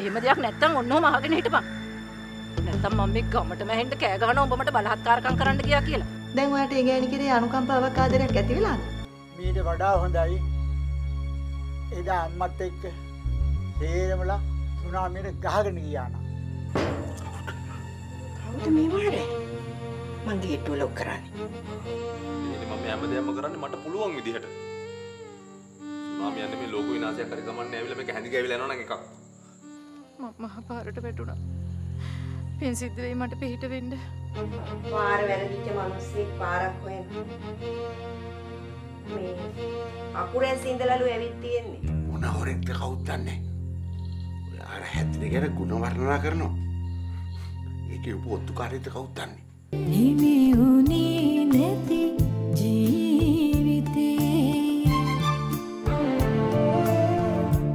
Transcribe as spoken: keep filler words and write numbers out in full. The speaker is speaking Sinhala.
එහෙම දෙයක් නැත්තම් ඔන්නෝම අහගෙන හිටපන්. නැත්තම් මම මේ ගමටම ඇහෙන්න කෑ ගහනවා උඹ මට බලහත්කාරකම් කරන්න ගියා කියලා. දැන් ඔයාට ඒ ගෑණි කෙරේ අනුකම්පාවක් ආදරයක් ඇති වෙලාද? මීට වඩා හොඳයි. එදා අම්මත් එක්ක සේරමලා සුනාමියට ගහගෙන ගියා නා. කවුද මේ වාරේ? මං ගේට්ටුව ලොක් කරන්නේ. ඉතින් මම හැමදේම කරන්නේ මට පුළුවන් විදිහට. සුනාමිය යන්නේ මේ ලෝක විනාශයක් හරි ගමන්නේ ඇවිල්ලා මේක හැඳි ගෑවිලා යනවා නම් එකක්. මම මහ පාරට වැටුණා. පින් සිද්ධ වෙයි මට පිට වෙන්න. පාර වැරදිච්ච මිනිස්සෙක් පාරක් හොයන. මේ අකුරෙන් සින්දලලු ඇවිත් තියෙන්නේ. මොන හොරෙක්ද කවුද දන්නේ? ඔය අර හැදින ගැන ගුණ වර්ණනා කරනවා. ඒකේ උපොත්තුකාරීද කවුද දන්නේ? හිමි උනේ නැති